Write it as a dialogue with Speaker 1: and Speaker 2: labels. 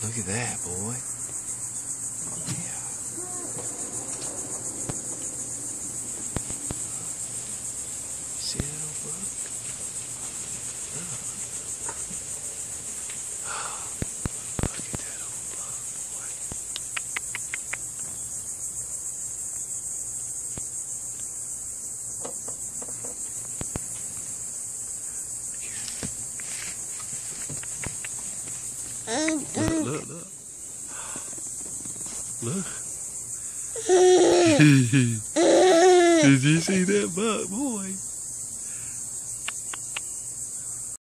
Speaker 1: Look at that, boy. Yeah. See that old buck? Oh. Look at that old buck, boy. Look. Look. Did you see that buck, boy?